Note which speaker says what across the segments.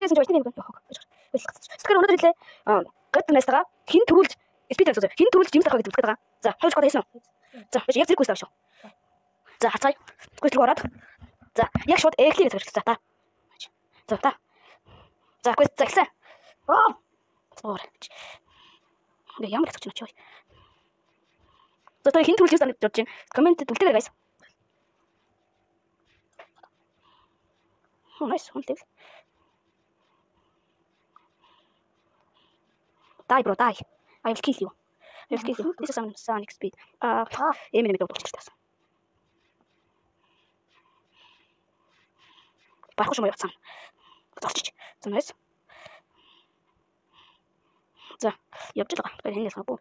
Speaker 1: байсан ч тийм юм. Тэгэхээр өнөөдөр хэлээ. Гад нэстага хин төрүүлж спид гэсэн. Хин төрүүлж жимс авах гэдэг байгаа. За, хойш гоо хийсэн. За, яг зэрэг гүйс авшаа. За, хацай. Гүйс рүү ороод. За, яг шууд эклийг гэж хэлсэн та. За, та. За, гүйс загсан. Оор. Ингээ ямар хэцүү ч юм чи. За, тэр хин төрүүлж жимс авах гэж бодож байна. Комент үлдээрэй guys. Nice, hunted. Die, bro, die. I will kill you. I will kill you. This is some sonic speed. Eminem don't touch this. Пархуш мой пацан. Зогсчих. За, nice. За, явж байгаа. Тэгэхээр хэнээс гоо.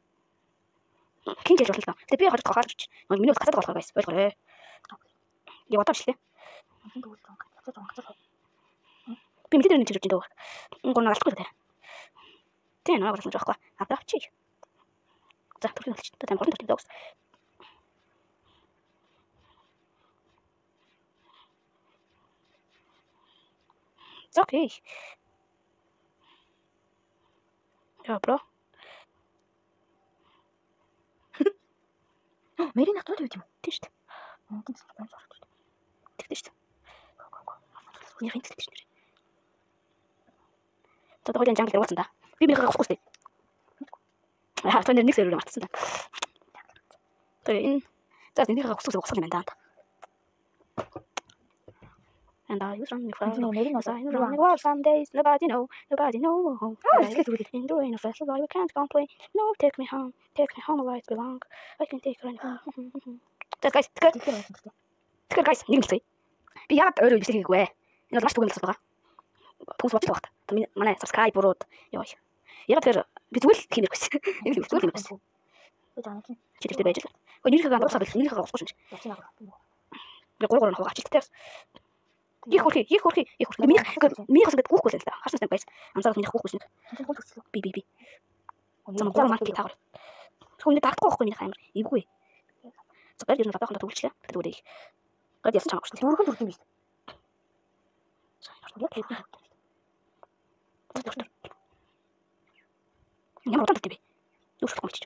Speaker 1: Кинж болж байна. Тэгээ би хожиж гахаар гэж. Миний ус гацаад болохоор guys. Ойлгоорой. Яг одоочлээ. Би мэдээд нэг чирж дөө. Гоо наалахгүй дээ. Тэ наа болох жоохоо. Авраач. За түрхий болчих. Тэ тамгорын түрхий дөөс. Окей. Ja, bro. Мэрийн хатууд юу юм? Тийм шүү дээ. Мөнгөнд спонсор шүү дээ. Тэгдэж шүү дээ. Яах юм бэ? За тохиолын жангал дөрвсөн да. Би бинийхээ госгоос дээ. Тэр нэг зэрэг матсан да. Тэр энэ за бинийхээ госгоос госгох юм байна да. And I was running from some days, nobody know. In the rain of festival, we can't complain. No, take me home where it belong. I can take you home. Guys, guys, нэг л би яагаад өөрөө бичлэг хийгээгүй. Энэ бол маш түгээмэл байгаа. Пункт бодлоо багт. Манай subscribe урууд ёо. Яагаад тэр би зүгээр хиймээр байсан. Энэ л зүгээр хиймээр байсан. Чиглэлтэй байж л. Нэрхээ гандсаа бэл нэрхээ госгош юм. Би гургуураа хаваач тэгтээ. Их хөрхи. Миний хасдаг гүйхгүй л да. Харсан байс. Анзаарах миний гүйхгүй шнэ. Би. Зам гурван марк таагаар. Хөөе дагтахгүй байхгүй миний амар. Эвгүй. За гэр нь батаханд төвлчлээ. Тэгвэл гад ясч чамаагүй шнэ. Дөргөн төрх юм биш. Ямар утгатай би. Юу шуурах юм чи.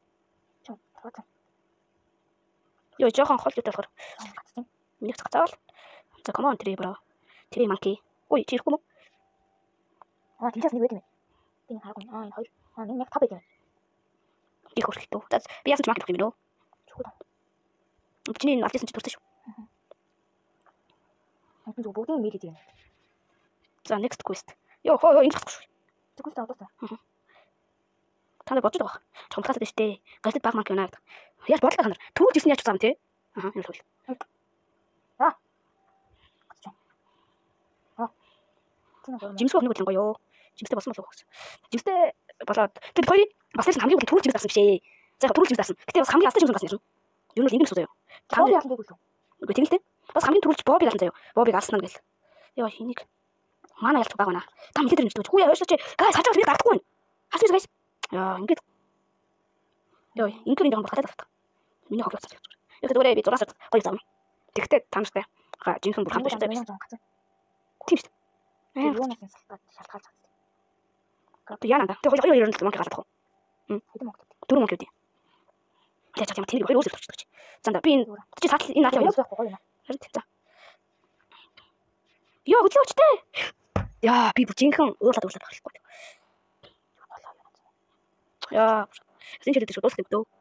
Speaker 1: Ёо жоохон хол юутай болохоор. Миний цацаавал. За come on, bro. Три monkey. Ой, чи ирэхгүй мө? Тийчээс нэг байт юм. Би хараагүй. Энэ хоёр. Энэ яг 5 байт юм. Би хөрх тоо. За би яасан ч monkey болох юм нөө. Чухал. Чиний энэ алтсан чи дуртай шүү. Бүгд бүгдийн мэд гэдэг юм. За next quest. Ёо хоо энэ гасгүй шүү. Quest авдаа. Та нар бодож байгаа. Чомтгасаад байна штэ. Галт баг monkey унаад. Яаж бодлоо та нар? Түрүүл ирсэн яаж цаам те? Энэ л хөл. Жимсгүй нэг болон гоёо. Жимстэй болсон болов уу гэсэн. Жимстэй болоод тэр хоёрын бас л хамгийн гол түрүүл жимс авсан бишээ. За түрүүл жимс авсан. Гэтэ бас хамгийн астай жимс авсан юм. Юу нэг ингэ гэсэн заяа. Та яах юм бэ гэлээ. Үгүй тийм л дээ. Бас хамгийн түрүүлж бобыг авсан заяа. Бобыг алсан гэл. Яа хэнийг манай ялч байгаа наа. Та мэдээд ирнэ. Хүү яа өшөөч. Гайс хажаас би гардахгүй байна. Хасвэ гайс. Яа ингэж. Яа ингэр энэ хатаад авах. Миний хоглоцсон. Яг тэгвэл би зураас гоё зам. Тэгтээ та нартай жинхэн бүр хамт байсан. Тийм шүү. Юунаас шалтгаалж байгаа. Тэг яана да. Тэг хоёр ерөнхийдөө монк галах уу? Дөрөв монк үү? Тэг чам тэнийг хоёр өөрсдөө болчихдог чи. Занда би энэ чи сатал энэ наах юм байхгүй гоё юм. За. Йоо хөдлөөчтэй. Яа би жинхэн уурлаад болохгүй. Яа. Энд ч гэдэг дуусах дөө.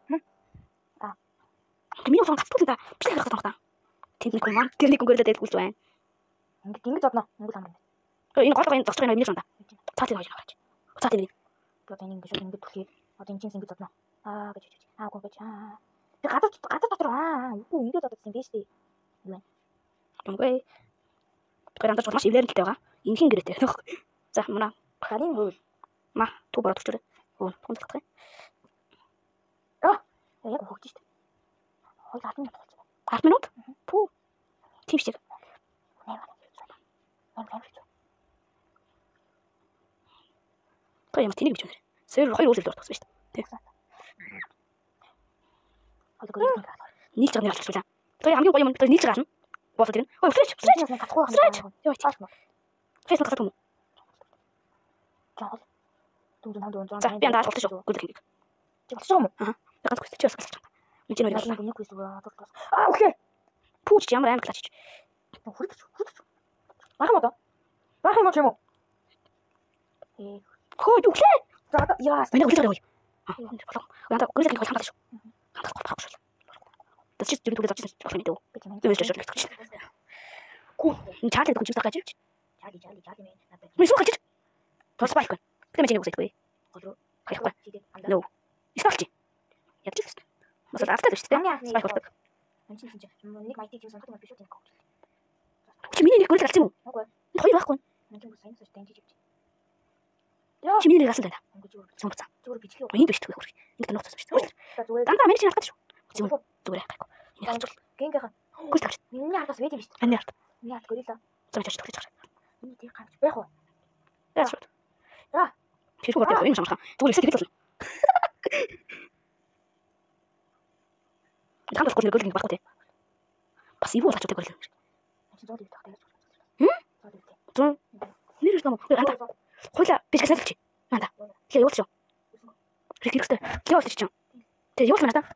Speaker 1: Миний фон гацгүй да. Би харах таа. Тэнд нэг юм. Тэр нэг гөрөлдөд дэвгүүлж байна. Ингэж зодно. Монгол ам. Энэ гол гоо энэ зогсож байгаа юм шиг да. Цаатыг хаяж аваач. Цаатыг нэг. Одоо ингэ шүү ингэ түлхээ. Одоо энэ чинь ингэ зодно. Гэж. Гооч. Тэг гадаа дотор юу ингэ зодсон юм биш үү? Юу вэ? Үгүй. Тэр андаж маш ивлэрэнтэй байгаа. Инхийн гэрээтэй. За мана. Харин хөө. Ма ту бороод өчрөө. Оо хүн татах юм. Яг хөгж штэ. 10 минут болсон. 10 минут? Пүү. Тийм шиг. Той ямар тэнийг бич үнэ. Сервер хоёр үйлдэл дуртагсан шүү дээ. Тэг. Нийлж байгаа нэг алчруулаа. Той хамгийн гоё юм той нийлж байгаа юм. Бофол гэн. Ой, фрэш. Яа, тийм. Facebook гасах юм. За би андаа болчих шүү. Гүйлэх юм.
Speaker 2: Болчих юм уу?
Speaker 1: За ганц questo. Чиос гэсэн. Нэг чинь
Speaker 2: Нэг нэг questo окей.
Speaker 1: Пүүч ямар амар клач.
Speaker 2: Хүрдэж. Бага маа. Бага юм уу?
Speaker 1: Хөө юу лээ?
Speaker 2: За яа.
Speaker 1: Миний гүйлэх гоё. Болоо. Янда гүйлэх юм хангалттай шүү. Хангалттай байхгүй шүү. Das ist die Produktion des Video. Du bist schon nicht. Cool. Ein Chart kommt jetzt da gleich. Charlie. Wie so geht? Was spike? Bitte mit dir gesagt, ey. No. Ist doch die. Ja, das ist. Was soll das denn? Spike was?
Speaker 2: Нэг майти гэсэн хатмаа биш үү тийм коуч.
Speaker 1: Чи миний нэг гүйлэх юм уу?
Speaker 2: Үгүй.
Speaker 1: Хоёр байхгүй.
Speaker 2: Нэг сайн сайн тэнцэж өгч.
Speaker 1: Чи миний нэг асуулт байна. Сонгоцсон.
Speaker 2: Зүгээр бичлээ.
Speaker 1: Энд биш тэгэх хүрэх. Энд нууцсан биш. Дандаа миний чинь хатдаг шүү. Зүгээр яахгүй.
Speaker 2: Гэнгэхэн.
Speaker 1: Гүйл тавч.
Speaker 2: Миний хатас вэд юм шүү.
Speaker 1: Миний харт.
Speaker 2: Миний хат гөрөлөө.
Speaker 1: Зурж чад.
Speaker 2: Миний тийм ганц байх уу?
Speaker 1: Яа шүү.
Speaker 2: За.
Speaker 1: Тэр зүгээр юм шамхан. Зүгээр эсэх хэлсэн. Там бас гүйл нэг багтай. Бас юу болчих вэ гүйл.
Speaker 2: Зодыг тахтай.
Speaker 1: Зон. Нэр юм уу? Анда. Хойлоо бичгээс хэлчих. Анда. Тэгээ явуулчих. Рекрутер. Явуулчих чинь. Тэгээ явуул манаа.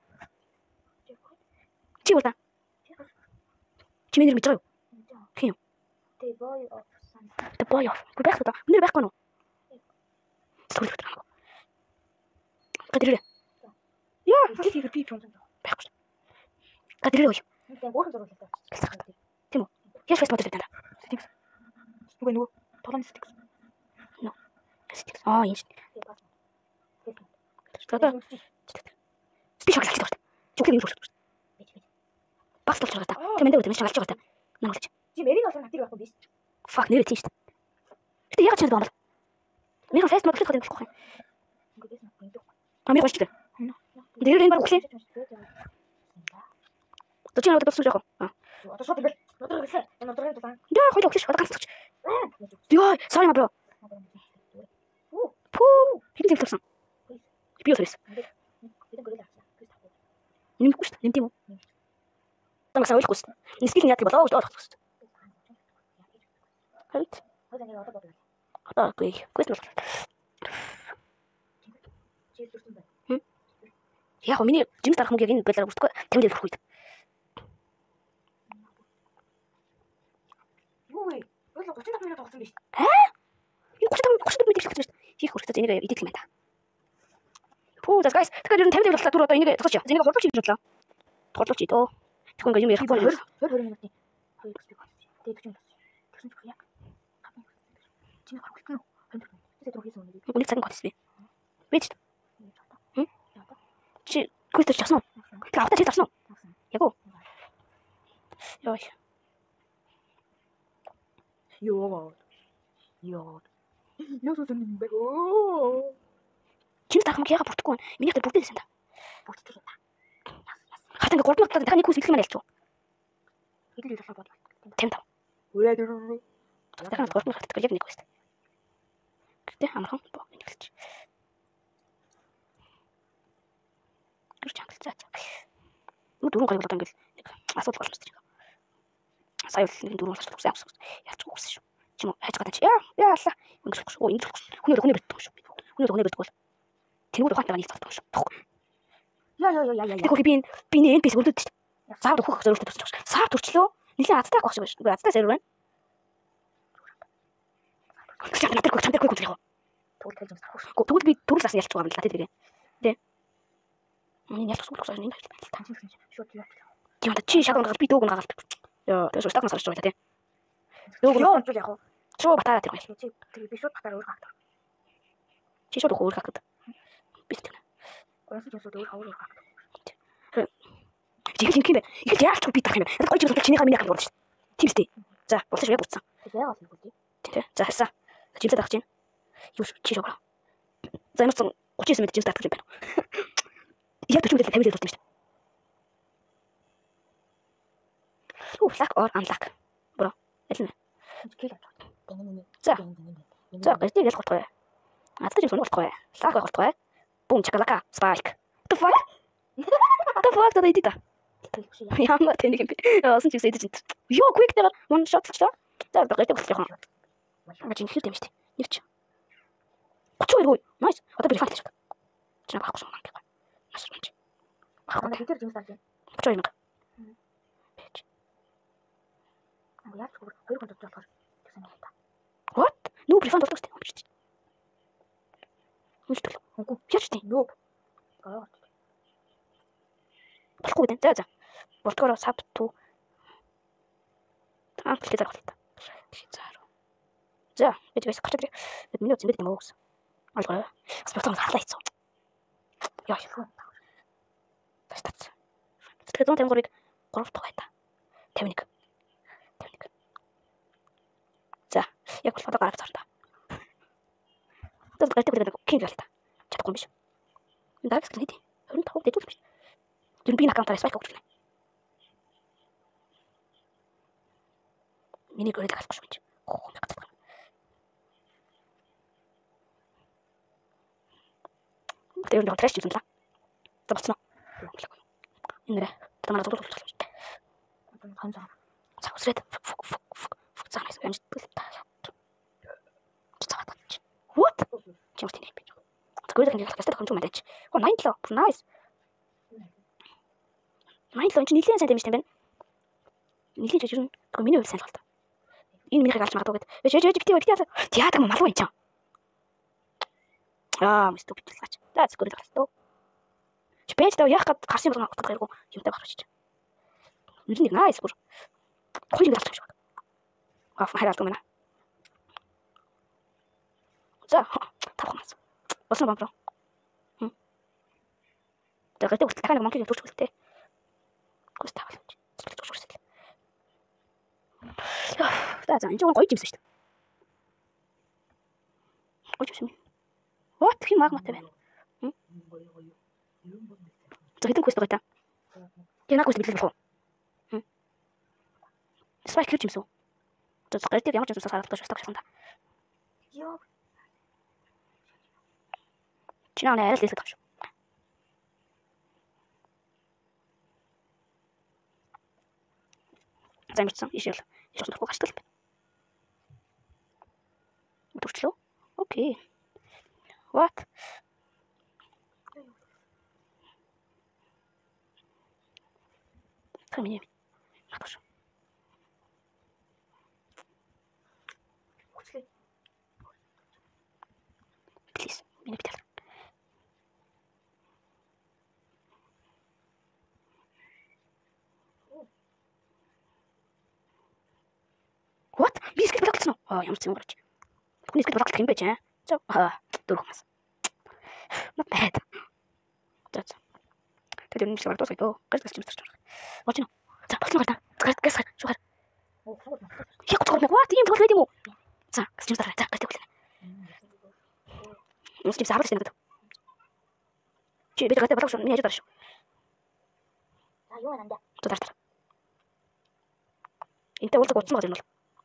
Speaker 1: Чи юу та? Чи миний мэдээ юу? Тийм.
Speaker 2: The boy of sun.
Speaker 1: The boy of. Гүбэх та. Нэр байхгүй нь. Сүүл хөтөр. Гадрээ. Яа, тийм би юм байхгүй. Гадрээ юу?
Speaker 2: Нэг гоорн зурлаа.
Speaker 1: Тийм үү? Яаж фэс модер тань.
Speaker 2: Нөгөө толон стикс.
Speaker 1: No. Стикс. Инж. Тэгэ. Спичок гэж байна. Чүгээр юу болчих вэ? Бас толч байгаа та. Тэмэндээ үтэмж чагалж байгаа та. Нангуулж.
Speaker 2: Чи мэрийн олон натэр байхгүй биш.
Speaker 1: Fuck нэр тийм шүү дээ. Гэтэ яг ч юм байна. Мэрийн фэс модер гэдэг юм болохгүй. Амир гоч дээ. Дээр энэ баг үхлээ. Төчнө одоо босч яах вэ?
Speaker 2: Одоо шууд бэл. Нодрог гэлээ. Нодрог даа.
Speaker 1: Яа хойлоо үхлээ. Одоо ганц төч. Яа, sorry bro. Пүү. Хин тийм төрсөн. Би өсөс. Нэмэхгүй шүү дээ. Нэмт юм уу? Тамаас ойлгохгүй шүү дээ. Нисгэл яах болоо гэж ойлгохгүй шүү дээ. Хайт. Одоо гүй. Гүйс бол. Яг миний жимс дарах мөнгөийг энэ байлаар бүртгэхгүй 50 дээр хүрэх үед.
Speaker 2: Юу вэ? Өөрөө 35 минут болсон биш.
Speaker 1: Энэ 35 минут хэлсэн шүү дээ. Хийх хэрэгтэй энийг эдит юм байна. Пүү за guys. Тэгэхээр ер нь 50 дээр боллоо. Түр одоо энийг зогсооч. Энийг хурдлууч гэж бодлоо. Хурдлууч идөө. Тэгвэл ингээ юм ярихгүй.
Speaker 2: 20 минутын 2 спик. Тэгээд 40 минут. Тэгсэн чинь яг. Чиний харах гэх юм уу? Тэгээд рүү хийсэн үнэ.
Speaker 1: Үнийг цагаан готс би. Бич. Чи гүйтэй часан уу? Тэгээ автаа чи тарсан уу? Яг уу. Йой.
Speaker 2: Ёо. Ёо сон юм бэ? Оо.
Speaker 1: Чи тахам яга бүртгэхгүй байна. Миний хатар бүрдээ байсан да.
Speaker 2: Бүртгэх юм да.
Speaker 1: Хатаа ингээ 3 минут та нэг хүс хэлэх юм ялч.
Speaker 2: Хэдэн дээр болоод.
Speaker 1: 55.
Speaker 2: Үрээ дөрөв.
Speaker 1: Дахиад 3 минут хатдаг яг нэг хүс. Гэтэ амархан боо энэ хэлж. Гэрч хангалттай. Юу дөрөв гарыг болоо ингээл нэг асуудал болж байна. Сая нэг дөрөв болчихсон гэсэн юм. Ялч үгсэн шүү. Чим хайж гадаа чи яа алла. Ингээд шүү. Ингээд хүний бэлтгэв шүү. Хүний бэлтгэв. Тэнгүүд ухаантай нэг цогтсон шүү.
Speaker 2: Яа.
Speaker 1: Тэгвэл би энэ NPC өрдөд шүү. Саад өгөх зорилготой тусч байгаа. Саад төрчлөө. Нилийн азтай авах шиг байна. Үгүй азтай сервер байна. Чамдаг яг. Тэгвэл би төрөл засан ялч байгаа юм л та тэгээ. Тэ. Миний ялч суулгах сайн энэ ажил байна.
Speaker 2: Шууд яа.
Speaker 1: Тийм чи шагнал гаргал би дөөг нь гаргалт. Яа тэгээс стакнаас гарч байгаа тэ.
Speaker 2: Дөөг нь онцол яг.
Speaker 1: Чөө батараа тэр гоё.
Speaker 2: Тэгээ би шууд батараа өөр хаагдаг.
Speaker 1: Чи шууд өөр хаагдаг. Би тэр.
Speaker 2: Гонсож өсөд өөр хавар өөр хаагдаг.
Speaker 1: Жиг юм бэ? Их яалч би тах юм. Энэ гоё зүйл чиний хамын яг болж шүү. Тийм үстэй. За болсон шүү буцсан.
Speaker 2: Тэгээ яагаад юм бэ?
Speaker 1: Тийм. За харсан. Жимсээ дах чинь. Юу чи шогоо. За энэ 39 минут жимсээ дах юм байна. Яг 40 минут 50 дээр болсон шүү. Оо, лак or unlock. Бро. Ялна. За. За, гэртээ ялах болтгоо. Аттай юм болтгоо. Лак болтгоо. Бум чакалака. Spike. The fuck? The fuck даа идэта. Ямар тэнэг юм бэ? Яасан ч гэсэн идэж энэ. Йоо, quick дээр one shot ч таа. За, гэртээ болчих юм. Мачин хэр юм шүү дээ. Нэрч. 30 ой. Nice. Одоо би рефанд хийж байна. Чи багахгүй юм аа. Маш юм чи.
Speaker 2: Ана битэр юм стартын.
Speaker 1: 32 мянга. Бич.
Speaker 2: Яг зүгээр 2 хүн бодож болохоор гэсэн юм та.
Speaker 1: What? Нүү рефанд болдог шүү дээ. Үнэхээр.
Speaker 2: Үгүй.
Speaker 1: Яаж тийм?
Speaker 2: Нөөп. Гоо.
Speaker 1: Болохгүй дээ. За. Болтгороо саб ту. Амтлээ зарах л та. За, бидээс гарч ирээ. Миний үс юм бид юм уу гэсэн. Ойлгоо. Спортон харлаа хийцэн. Яа шүү. Тастац. Тэгэхээр 153-ыг 3 тухай та. 51. 51. За, яг бол одоо гарах цаашаа. Тэгээд гартыг кинг гал та. Чадахгүй юм биш. Энэ дараагийн скрин хийдий. 25 дэжүүл биш. Тэр би аккаунтаар спайк өгч байна. Миний гөрөл галахгүй шүү гэж. Оо, мэ гацдаг. Тэр нь трэш юм л. За болцсон уу? Энэ нэрэ. Тэр манай зураг болчихлоо.
Speaker 2: Ханзаа.
Speaker 1: За усрээд цаанаас амжилт бэлтээ. Цаатаа. What? Чимс тийм би. Тэгвэл энэ хэлхээс тэр хүмүүс мэдээч. Оо 97. Nice. 97 энэ нилийн сайн дэмжтэй байна. Нилийн ч юм. Тэгвэл миний хувьд сайн л болтой. Энэ минийхийг алж магадгүй гэд. Битээ. Театр малуу юм чам. Мистер битлаач. За зөвхөн л. Чпэж тав яах гээд гарсан юм утгатай хэрэггүй юмтай гарч. Нэр нэг nice бүр. Хоёр юм гарч байна. Хайралт юм байна. За, тавхнаас. Босно бамбро. За гэдэг үл дахин монкийг төрч үлдээ. Гүс тавал. За, энэ ч гоё юмсан шүү дээ. Гоё юм. What хин магматай байна. За хэдэн квест байгаа та? Яг квест бидлэх болох уу? Спайк хийж юмсан. За гартыг ямар ч юмсаас харагдаж байна та.
Speaker 2: Йоо.
Speaker 1: Чинаа арай л хэлээд байгаа шүү. За юмсан ишэл. Ишэл нөхөд гаштай л байна. Төрчлөө. Окей. What? Камень. Хорошо. Please, меня питали. What? Бискет блокцсон уу? Ямар ч юм гарч. Түүний бискет блоклох юм байж аа. За, дөрөхмас. Not bad. За. Тэр юм шиг болдог дөө. Гэрч гэрч юмсарч байна. Очно. За, болсон гарна. Гэрч шугар. Яг гоо нэг what юм тоглох юм уу? За, гэрч юмсарч. За, гэрч тоглох. Мөн ч сабар гэсэн гэдэг. Чи бид гэрч болов шүү. Миний хажууд шүү.
Speaker 2: За, юу нандаа.
Speaker 1: За, тартар. Энтэй уулзах утсан байгаа юм бол.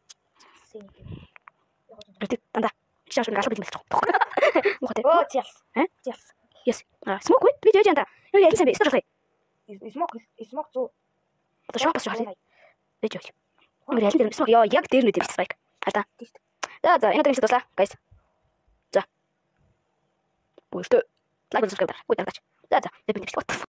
Speaker 1: Гэрч дандаа. Чааш нэг албад юм болчих. Мохот.
Speaker 2: Оо, yes. Yes.
Speaker 1: Yes. Smoke with видео жанда. Юу яа гэсэн бэ? Старлай.
Speaker 2: Smoke зүү.
Speaker 1: Одоо шоп бас шоолаа. Видео. Мөр ялын дээр smoke яа яг дээр нүд спайк. Хараа. За, энэ дээр дуслаа. Guys. За. Бүхтөө. Лайк subscribe. Үгүй даач. За. Бид бит.